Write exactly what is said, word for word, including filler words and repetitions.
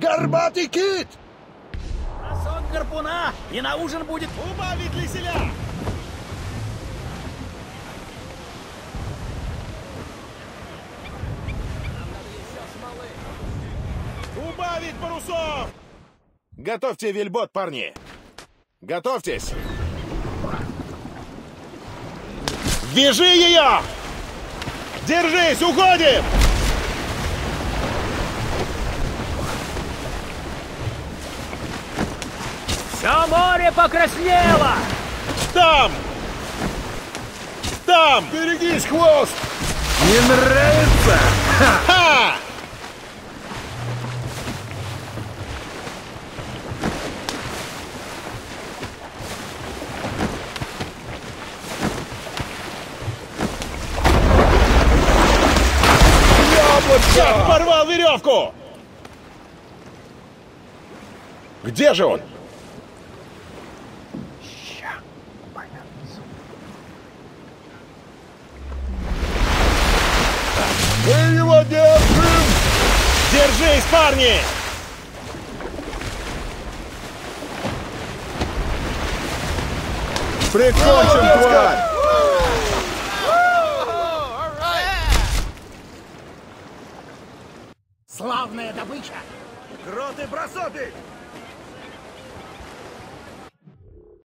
Горбатый кит! Бросок гарпуна, и на ужин будет убавить леселя! Убавить парусов! Готовьте вельбот, парни! Готовьтесь! Вяжи ее! Держись, уходим! Все море покраснело! Там! Там! Берегись, хвост! Не нравится? Ха! Я порвал веревку! Где же он? Мы его держим! Держись, парни! Прикончим, тварь! Славная добыча! Кроты бросоты!